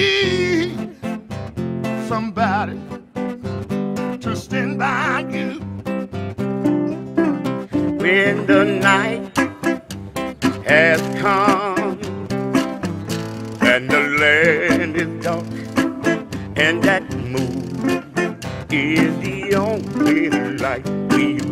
need somebody to stand by you when the night has come and the land is dark and that moon is the only light we